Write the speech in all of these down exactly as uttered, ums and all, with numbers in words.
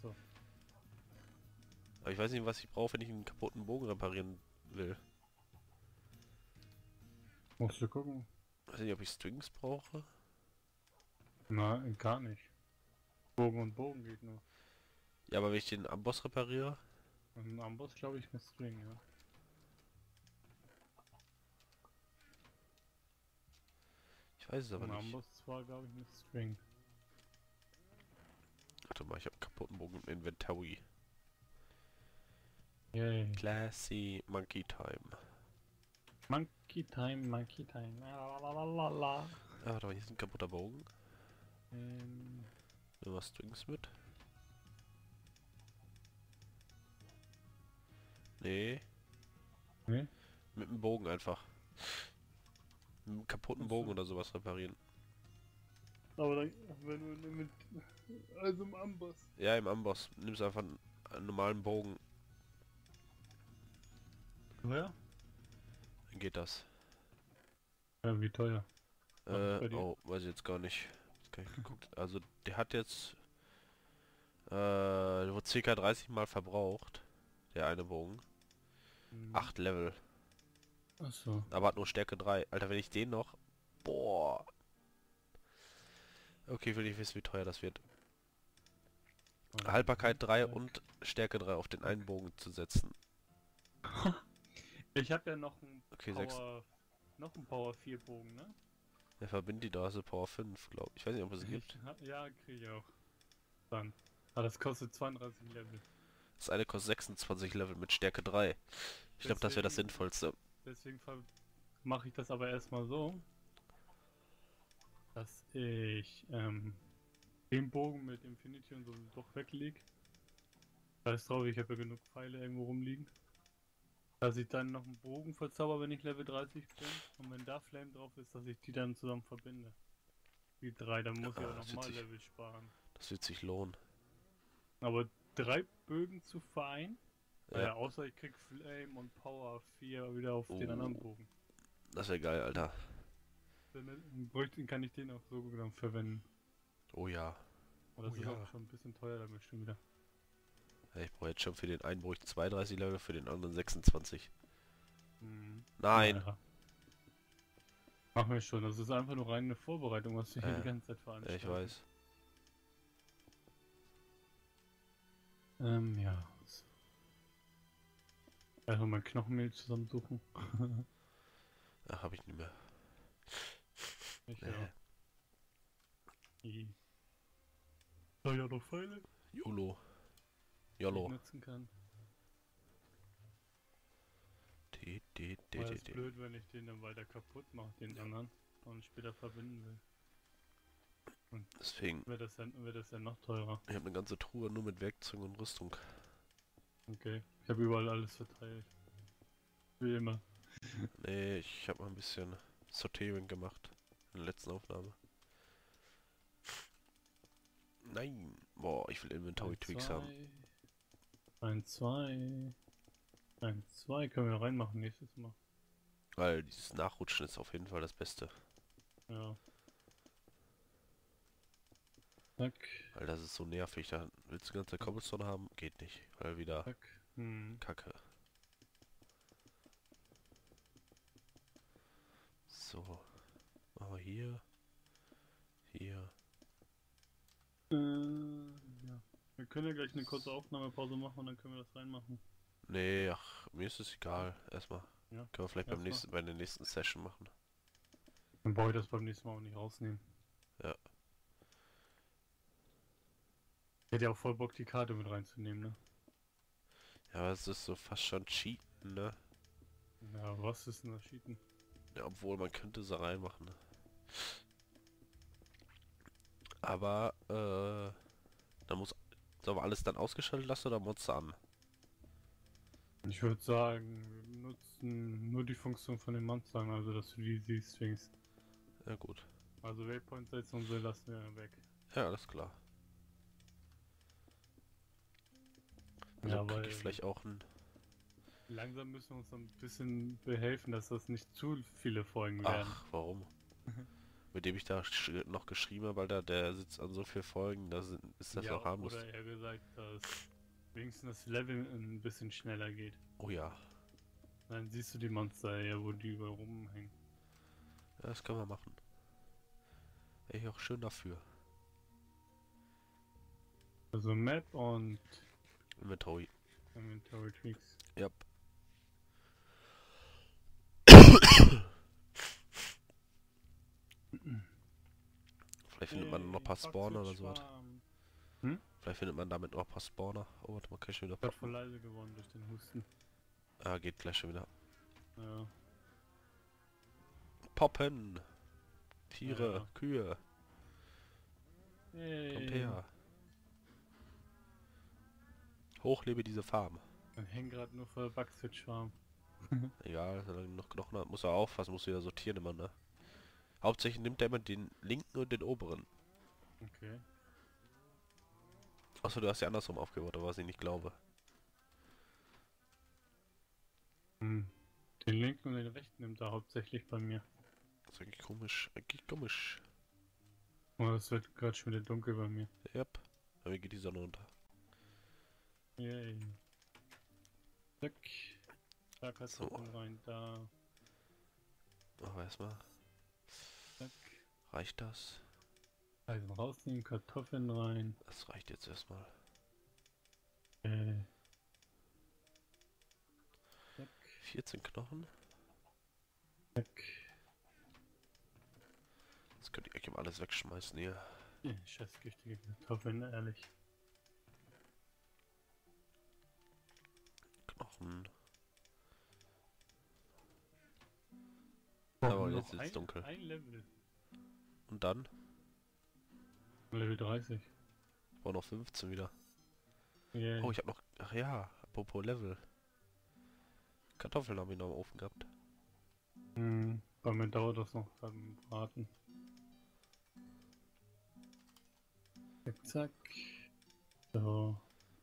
Achso. Aber ich weiß nicht, was ich brauche, wenn ich einen kaputten Bogen reparieren will. Musst du gucken. Weiß nicht, ob ich Strings brauche. Nein, gar nicht. Bogen und Bogen geht nur. Ja, aber wenn ich den Amboss repariere. Und ein Amboss glaube ich mit String, ja. Ich weiß es aber Ein nicht. Amboss zwar glaube ich mit String. Warte mal, ich habe einen kaputten Bogen im Inventory. Yay. Classy Monkey Time. Monkey Time, Monkey Time. Lalalala. Ah, warte mal, hier ist ein kaputter Bogen. Ähm, Nehmen wir Strings mit. Nee, ne? mit dem Bogen einfach. Mit einem kaputten Bogen oder sowas reparieren. Aber dann, wenn du mit, also im Amboss. Ja, im Amboss. Nimmst einfach einen, einen normalen Bogen. Ja? Dann geht das. Ja, wie teuer? Was ist Äh, bei dir? oh, weiß ich jetzt gar nicht. Jetzt gar nicht geguckt. Also, der hat jetzt äh, wurde circa dreißig Mal verbraucht. Der eine Bogen. Hm. acht Level. Achso. Aber hat nur Stärke drei. Alter, wenn ich den noch... Boah. Okay, will ich wissen, wie teuer das wird. Haltbarkeit drei und Stärke drei auf den einen Bogen zu setzen. Ich habe ja noch einen Okay, sechs. Power, noch einen Power vier Bogen, ne? Der verbindet die Dose Power fünf, glaube ich. Ich weiß nicht, ob es gibt. Ich hab- Ja, krieg ich auch. Dann. Aber das kostet zweiunddreißig Level. Das eine kostet sechsundzwanzig Level mit Stärke drei. Ich glaube, das wäre das Deswegen- Sinnvollste. Deswegen mache ich das aber erstmal so, dass ich ähm, den Bogen mit Infinity und so doch weglege. Da ist drauf, ich habe ja genug Pfeile irgendwo rumliegen. Dass ich dann noch einen Bogen verzauber, wenn ich Level dreißig bin. Und wenn da Flame drauf ist, dass ich die dann zusammen verbinde. Die drei, dann muss ich Ah, auch das wird nochmal sich- Level sparen. Das wird sich lohnen. Aber drei Bögen zu vereinen? Ja. Ja, Außer ich krieg Flame und Power vier wieder auf den Oh. anderen Bogen. das wäre geil, Alter. Dann bräuchte, kann ich den auch so dann verwenden. Oh ja. Aber das Oh ist ja. auch schon ein bisschen teuer dann bestimmt wieder. Ja, ich brauche jetzt schon für den einen brauche ich zweiunddreißig Level, für den anderen sechsundzwanzig. Mhm. Nein! Naja. Machen wir schon, das ist einfach nur rein eine Vorbereitung, was wir hier Äh, die ganze Zeit Ja, veranstalten. ich weiß. Ähm, ja. Einfach mal Knochenmehl zusammensuchen. Ach, habe ich nicht mehr. Ich Nee. ja. I. Da ja noch Pfeile, YOLO. die ich YOLO. nutzen kann. Die, die, die, Aber die, es ist die. blöd, wenn ich den dann weiter kaputt mache, den anderen, und später verbinden will. Deswegen, Wird das dann, wird das dann noch teurer. ich habe eine ganze Truhe nur mit Werkzeugen und Rüstung. Okay. Ich habe überall alles verteilt. Wie immer. Nee, ich habe mal ein bisschen Sortierung gemacht. In der letzten Aufnahme. Nein! Boah, ich will Inventory Tweaks haben. Ein, zwei. Ein, zwei können wir reinmachen nächstes Mal. Weil dieses Nachrutschen ist auf jeden Fall das Beste. Ja. Zack. Weil das ist so nervig. Da willst du ganze Cobblestone haben? Geht nicht. Weil wieder Zack. Hm. Kacke. So. Machen wir hier. Hier. Äh, ja. Wir können ja gleich eine kurze Aufnahmepause machen und dann können wir das reinmachen. Nee, ach, mir ist es egal. Erstmal. Ja. Können wir vielleicht beim Erstmal. nächsten, bei der nächsten Session machen. Dann brauche ich das beim nächsten Mal auch nicht rausnehmen. Ja. Ich hätte ja auch voll Bock, die Karte mit reinzunehmen, ne? Ja, aber es ist so fast schon Cheaten, ne? Ja, was ist denn das Cheaten? Ja, obwohl man könnte sie reinmachen. Ne? Aber, äh, da muss, sollen wir alles dann ausgeschaltet lassen oder Monster an? Ich würde sagen, wir nutzen nur die Funktion von den Monstern, also dass du die siehst, wenigstens. Ja, gut. Also Waypoint setzen und so lassen wir weg. Ja, alles klar. Also Ja, krieg weil ich vielleicht auch ein... langsam müssen wir uns ein bisschen behelfen, dass das nicht zu viele Folgen werden. Ach, warum? mit dem ich da sch noch geschrieben habe, Alter, der sitzt an so vielen Folgen, da sind, ist das Ja, noch harmlos. oder eher gesagt, dass wenigstens das Level ein bisschen schneller geht. Oh ja. Dann siehst du die Monster ja, wo die überall rumhängen. Ja, das können wir machen. Wäre ich auch schön dafür. Also Map und Inventory. Inventory Tweaks. Yep. Vielleicht findet man noch ein paar Spawner oder so. Hm? Vielleicht findet man damit noch ein paar Spawner. Oh, warte mal, kann ich schon wieder Ich hab voll poppen? leise geworden durch den Husten. Ah, geht gleich schon wieder. Ja. Poppen! Tiere, Ja. Kühe, Hey. kommt her. Hochlebe diese Farm. Man hängt gerade nur vor Bugswitch-Farm. Egal, solange noch Knochen hat, muss er aufpassen, muss wieder sortieren immer, ne? Hauptsächlich nimmt er immer den linken und den oberen. Okay. Achso, du hast ja andersrum aufgebaut, was ich nicht glaube. Hm. Den linken und den rechten nimmt er hauptsächlich bei mir. Das ist eigentlich komisch, eigentlich komisch. Oh, es wird gerade schon wieder dunkel bei mir. Yep. Bei mir geht die Sonne unter. Yay. Zack. Da So. Kartoffeln rein, da. Machen wir erstmal. Zack. Reicht das? Eisen rausnehmen, Kartoffeln rein. Das reicht jetzt erstmal. Äh. Zack. vierzehn Knochen. Zack. Das könnte ich eigentlich mal alles wegschmeißen hier. Ja, scheiß giftige Kartoffeln, ehrlich. Knochen. Oh, Aber noch jetzt ist es ein, dunkel. Ein Level. Und dann? Level dreißig. Ich brauche noch fünfzehn wieder. Yay. Oh, ich habe noch... Ach ja, apropos Level. Kartoffeln habe ich noch im Ofen gehabt. Hm, bei mir dauert das noch beim Braten. Zack, zack. So.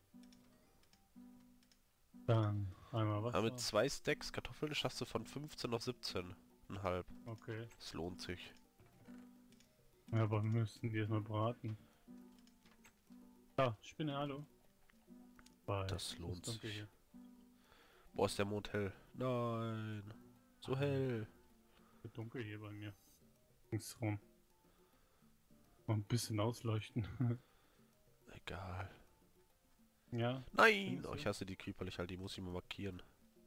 Dann einmal Wasser. Aber mit zwei Stacks Kartoffeln schaffst du von fünfzehn auf siebzehn. Halb. Okay. Das lohnt sich. Ja, aber wir müssen die erstmal braten. Ah, Spinne, hallo. Bye. Das Es lohnt ist dunkel sich. hier. Boah, ist der Mond hell. Nein. So hell. Es wird dunkel hier bei mir. Ringsrum. Mal ein bisschen ausleuchten. Egal. Ja. Nein! Findest Oh, du? ich hasse die Creeper, halt, die muss ich mal markieren.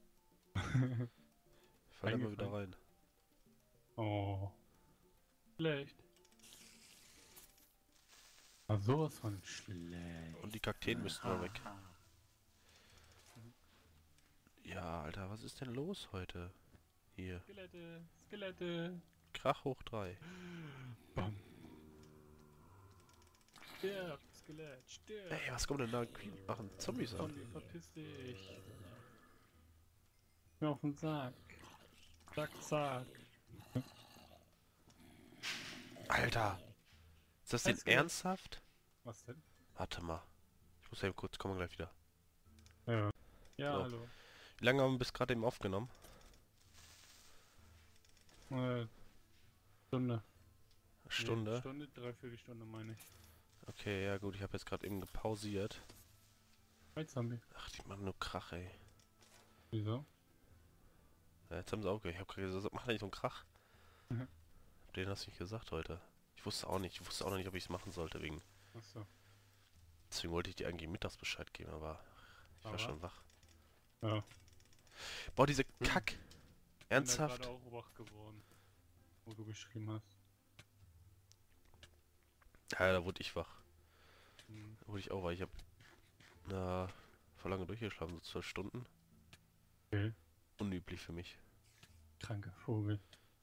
Ich fall immer wieder rein. Oh. Schlecht. Ah, sowas von schlecht. Und die Kakteen müssten mal weg. Ja, Alter, was ist denn los heute? Hier. Skelette, Skelette. Krach hoch drei. Bam. Stirb, Skelett, stirb. Ey, was kommt denn da? Creep machen Zombies an? Zombie, verpiss dich. Mir auf den Sack. Zack, zack. Alter! Ist das denn Ein Skelett. ernsthaft? Was denn? Warte mal. Ich muss eben kurz, kommen wir gleich wieder. Ja. Ja, So. hallo. Wie lange haben wir bis gerade eben aufgenommen? Äh, Stunde. Stunde? Nee, Stunde, dreiviertel Stunde meine ich. Okay, ja gut, ich habe jetzt gerade eben gepausiert. Hi Zombie. Ach, die machen nur Krach, ey. Wieso? Ja, jetzt haben sie auch gehört. Ich habe gerade gesagt, mach da nicht so einen Krach. Mhm. Den hast du nicht gesagt heute. Ich wusste auch nicht, ich wusste auch noch nicht, ob ich es machen sollte, wegen. Achso. Deswegen wollte ich dir eigentlich mittags Bescheid geben, aber ich war Aber? schon wach. Ja. Boah, diese Kack! Ernsthaft? Ich bin da gerade auch wach geworden. Wo du geschrieben hast. Ja, da wurde ich wach. Hm. Da wurde ich auch wach. Ich hab na voll lange durchgeschlafen, so zwölf Stunden. Okay. Unüblich für mich. Kranker Vogel.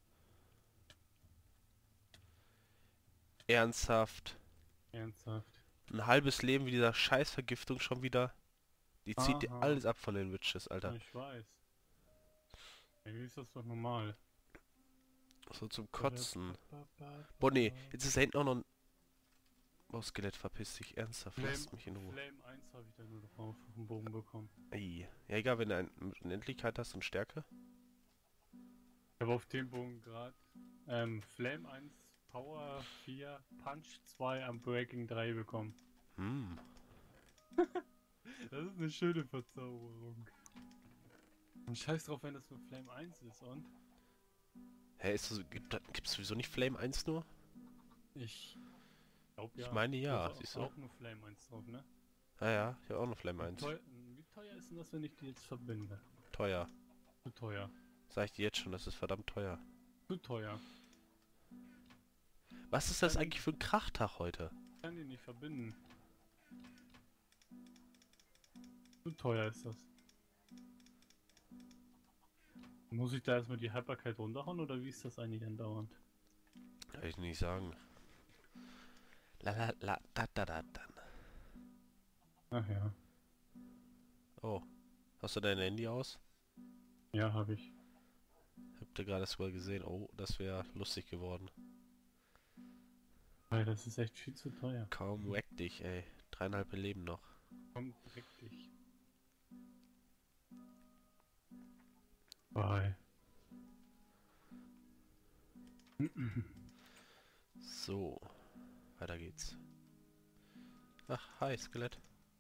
Ernsthaft? Ernsthaft. Ein halbes Leben wie dieser Scheißvergiftung schon wieder. Die zieht dir Aha. alles ab von den Witches, Alter. Ja, ich weiß. Irgendwie ist das doch normal. So zum Kotzen. Boah, nee, jetzt ist da hinten auch noch ein... Oh, Skelett, verpiss dich. Ernsthaft, lass mich in Ruhe. Flame eins habe ich da nur drauf auf den Bogen bekommen. Ey. Ja, egal, wenn du ein, eine Unendlichkeit hast und Stärke. Ich habe auf dem Bogen gerade ähm, Flame eins Power vier, Punch zwei, Unbreaking drei bekommen. Hm. Das ist eine schöne Verzauberung. Und scheiß drauf, wenn das für Flame eins ist, und? Hä, ist das, gibt da, gibt's sowieso nicht Flame eins nur? Ich glaube Ich ja. meine ja, Du hast siehst auch, du? auch nur Flame eins drauf, ne? Ah ja, ich habe auch noch Flame Wie eins. teuer, wie teuer ist denn das, wenn ich die jetzt verbinde? Teuer. Zu teuer. Sag ich dir jetzt schon, das ist verdammt teuer. Zu teuer. Was ist das eigentlich für ein Krachtag heute? Ich kann die nicht verbinden. Zu teuer ist das. Muss ich da erstmal die Haltbarkeit runterhauen oder wie ist das eigentlich andauernd? Kann ich nicht sagen. La la la da da da da. Ach ja. Oh. Hast du dein Handy aus? Ja, habe ich. Habt ihr gerade sogar gesehen? Oh, das wäre lustig geworden. Weil das ist echt viel zu teuer. Kaum wack dich, ey. Dreieinhalb Leben noch. Komm, direkt dich. Bye. So. Weiter geht's. Ach, hi, Skelett.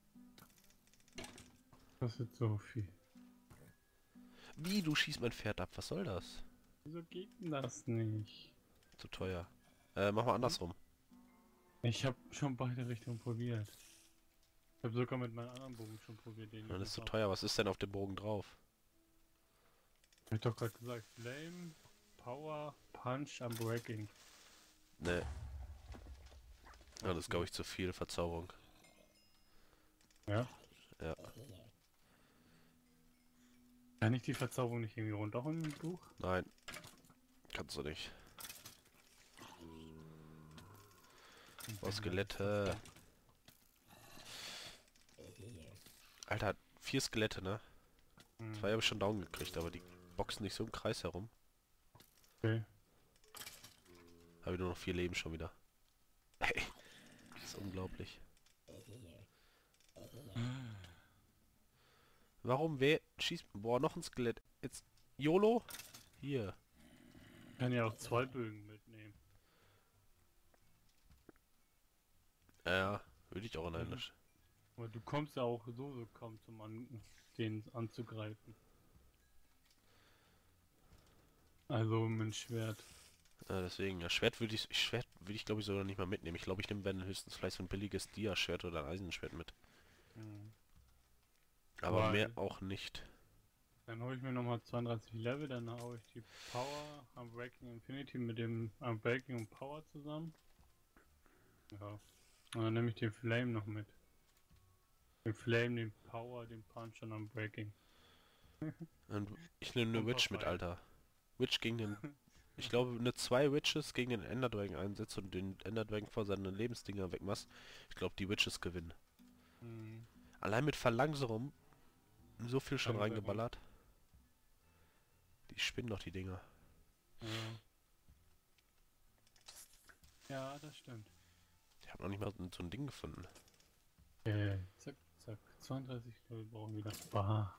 Das ist so viel. Wie, du schießt mein Pferd ab? Was soll das? Wieso geht denn das nicht? Zu teuer. Äh, mach mal andersrum. Ich habe schon beide Richtungen probiert. Ich habe sogar mit meinem anderen Bogen schon probiert, den Das ich ist zu noch hab. teuer. Was ist denn auf dem Bogen drauf? Hab ich doch gerade gesagt. Flame, Power, Punch, Unbreaking. Ne. Ja, das ist, glaube ich, zu viel Verzauberung. Ja? Ja. Kann ich die Verzauberung nicht irgendwie runterholen im Buch? Nein. Kannst du nicht. Oh, Skelette. Alter, vier Skelette, ne? Hm. Zwei habe ich schon down gekriegt, aber die boxen nicht so im Kreis herum. Okay. Habe ich nur noch vier Leben schon wieder. Hey, das ist unglaublich. Warum wer schießt... Boah, noch ein Skelett. Jetzt... YOLO? Hier. Ich kann ja auch zwei Bögen mitnehmen. Ja, würde ich auch in eine... Mhm. Aber du kommst ja auch so, so kaum zum an den anzugreifen. Also mit dem Schwert. Ja, deswegen, ja, Schwert würde ich... Schwert würde ich, glaube ich, sogar nicht mal mitnehmen. Ich glaube, ich nehme wenn höchstens vielleicht so ein billiges Dia-Schwert oder ein Eisenschwert mit. Mhm. Aber Weil- mehr auch nicht. Dann hole ich mir nochmal zweiunddreißig Level, dann haue ich die Power, Unbreaking Infinity mit dem Unbreaking und Power zusammen. Ja. Und dann nehme ich den Flame noch mit. Den Flame, den Power, den Punch und Unbreaking. Und ich nehme eine Und Witch mit, Papaya. Alter. Witch gegen den... Ich glaube, eine zwei Witches gegen den Ender Dragon einsetzt und den Ender Dragon vor seinen Lebensdinger wegmachst. Ich glaube, die Witches gewinnen. Mhm. Allein mit Verlangsamung so viel schon Verlangsamung. reingeballert. Die spinnen doch die Dinger. Ja. Ja, das stimmt. Ich habe noch nicht mal so so ein Ding gefunden. Äh, zack, zack. zweiunddreißig Level brauchen wir wieder. Bah.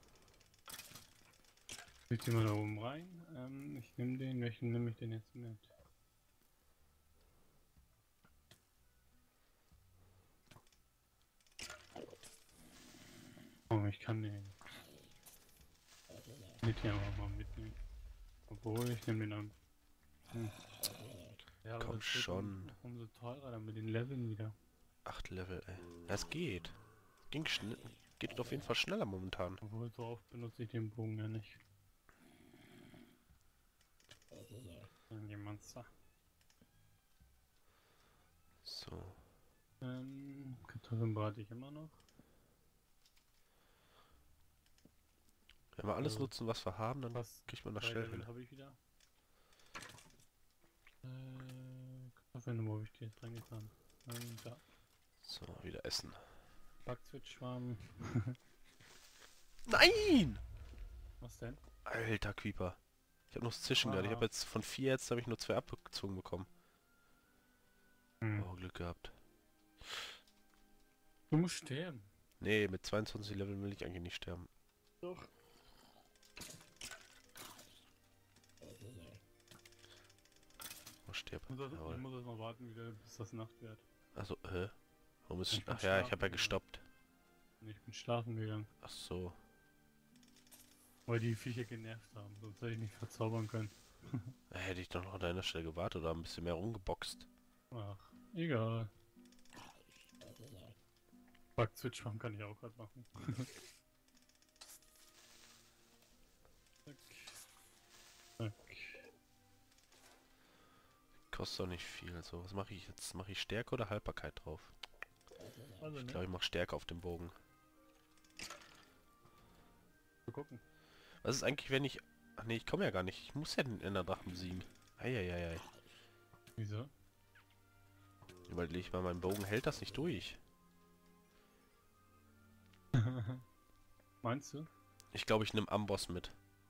Ich die mal da oben rein. Ähm, ich nehme den. Welchen nehme ich denn jetzt mit? Oh, ich kann den. Nicht hier einfach mal mitnehmen. Obwohl, ich nehme den an. Hm. Ja, aber Komm das wird schon. um- umso teurer dann mit den Leveln wieder. acht Level, ey. Das geht. Ging schnell. Geht auf jeden Fall schneller momentan. Obwohl, so oft benutze ich den Bogen ja nicht. Irgendjemand sagt. So. Ähm, Kartoffeln brate ich immer noch. Wenn wir alles Also, nutzen, was wir haben, dann Was? kriegt man das Drei schnell Level hin. habe ich wieder. Äh, Kartoffeln, wo habe ich die jetzt reingetan? Ähm, da. So, wieder essen. Backzwitschschwarm. Nein! Was denn? Alter Creeper. Ich habe noch das Zischen gerade. Ich Ah. habe jetzt von vier jetzt habe ich nur zwei abgezogen bekommen. Hm. Oh, Glück gehabt. Du musst sterben. Nee, mit zweiundzwanzig Level will ich eigentlich nicht sterben. Doch. Oh, stirb. Ich muss, das, ich Jawohl. muss das noch warten, wieder, bis das Nacht wird. Also, hä? Warum ist... Ich bin Ach ja, ich schlafen habe ja gegangen. gestoppt. Und ich bin schlafen gegangen, Ach so. weil die Viecher genervt haben, sonst hätte ich nicht verzaubern können. Da hätte ich doch noch an deiner Stelle gewartet oder ein bisschen mehr rumgeboxt. Ach, egal. Bug Switch Farm kann ich auch gerade machen. Zack. Zack. Kostet doch nicht viel. So, was mache ich jetzt? Mache ich Stärke oder Haltbarkeit drauf? Also, Ich ne? glaube, ich mache Stärke auf dem Bogen. Mal gucken. Was ist eigentlich, wenn ich... Ach nee, ich komme ja gar nicht. Ich muss ja den Enderdrachen besiegen. Eieiei. Wieso? Überlege ich mal, mein Bogen hält das nicht durch. Meinst du? Ich glaube, ich nehme Amboss mit.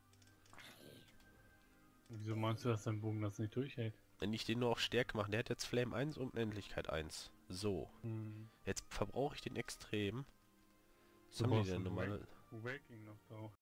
Wieso meinst du, dass dein Bogen das nicht durchhält? Wenn ich den nur auf Stärke mache, der hat jetzt Flame eins und Unendlichkeit eins. So. Hm. Jetzt verbrauche ich den extrem. Was Du haben die brauchst denn noch normale... Wak- Waking noch drauf.